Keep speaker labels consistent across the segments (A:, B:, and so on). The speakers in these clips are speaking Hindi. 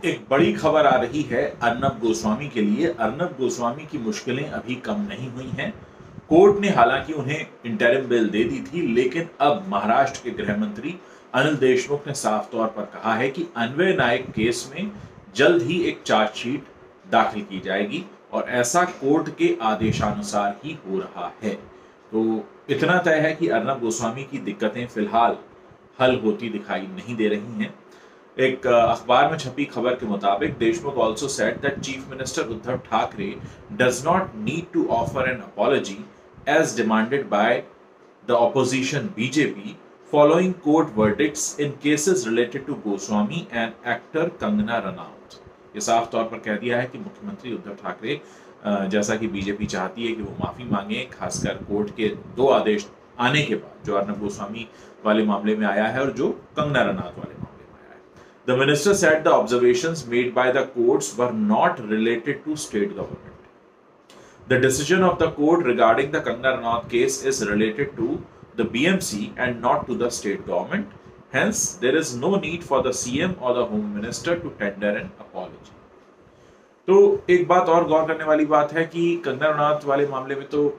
A: एक बड़ी खबर आ रही है अर्नब गोस्वामी के लिए। अर्नब गोस्वामी की मुश्किलें अभी कम नहीं हुई हैं। कोर्ट ने हालांकि उन्हें इंटरिम बेल दे दी थी, लेकिन अब महाराष्ट्र के गृह मंत्री अनिल देशमुख ने साफ तौर पर कहा है कि अन्वय नायक केस में जल्द ही एक चार्जशीट दाखिल की जाएगी और ऐसा कोर्ट के आदेशानुसार ही हो रहा है। तो इतना तय है कि अर्नब गोस्वामी की दिक्कतें फिलहाल हल होती दिखाई नहीं दे रही हैं। एक अखबार में छपी खबर के मुताबिक Deshmukh also said that chief minister Uddhav Thackeray does not need to offer an apology as demanded by the opposition BJP following court verdicts in cases related to Goswami and actor Kangana Ranaut. ये साफ तौर पर कह दिया है कि मुख्यमंत्री उद्धव ठाकरे जैसा कि बीजेपी चाहती है कि वो माफी मांगे, खासकर कोर्ट के दो आदेश आने के बाद, जो अर्नब गोस्वामी वाले मामले में आया है और जो कंगना रनौत वाले मामले में आया है। The minister said the observations made by the courts were not related to state government. The decision of the court regarding the Kangana Ranaut case is related to the BMC and not to the state government. Hence, there is no need for the CM or the Home Minister to tender an apology. तो एक बात और गौर करने वाली बात है कि कंगना रनौत वाले मामले में तो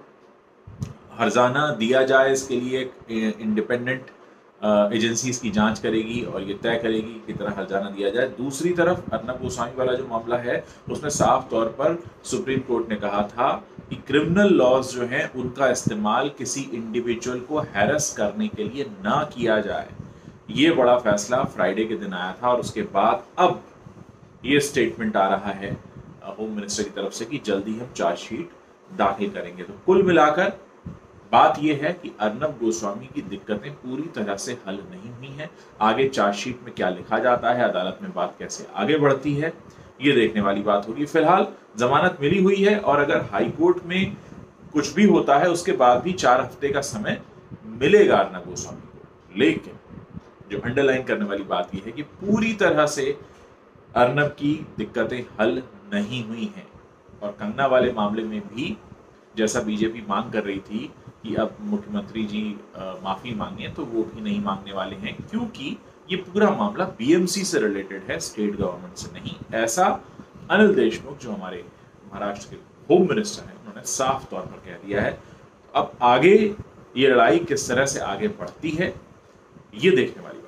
A: हर्जाना दिया जाए, इसके लिए एक इंडिपेंडेंट एजेंसी इसकी जांच करेगी और ये तय करेगी कि कितना हर्जाना दिया जाए। दूसरी तरफ अर्नब गोस्वामी वाला जो मामला है उसमें साफ तौर पर सुप्रीम कोर्ट ने कहा था कि क्रिमिनल लॉज जो हैं उनका इस्तेमाल किसी इंडिविजुअल को हैरेस करने के लिए ना किया जाए। ये बड़ा फैसला फ्राइडे के दिन आया था और उसके बाद अब ये स्टेटमेंट आ रहा है होम मिनिस्टर की तरफ से कि जल्दी हम चार्जशीट दाखिल करेंगे। तो कुल मिलाकर बात यह है कि अर्नब गोस्वामी की दिक्कतें पूरी तरह से हल नहीं हुई हैं। आगे चार्जशीट में क्या लिखा जाता है, अदालत में बात कैसे आगे बढ़ती है, ये देखने वाली बात होगी। फिलहाल जमानत मिली हुई है और अगर हाई कोर्ट में कुछ भी होता है उसके बाद भी 4 हफ्ते का समय मिलेगा अर्नब गोस्वामी को। लेकिन जो अंडरलाइन करने वाली बात यह है कि पूरी तरह से अर्नब की दिक्कतें हल नहीं हुई हैं और कंगना वाले मामले में भी जैसा बीजेपी मांग कर रही थी कि अब मुख्यमंत्री जी माफी मांगे, तो वो भी नहीं मांगने वाले हैं, क्योंकि ये पूरा मामला बीएमसी से रिलेटेड है, स्टेट गवर्नमेंट से नहीं। ऐसा अनिल देशमुख जो हमारे महाराष्ट्र के होम मिनिस्टर हैं उन्होंने साफ तौर पर कह दिया है। अब आगे ये लड़ाई किस तरह से आगे बढ़ती है ये देखने वाली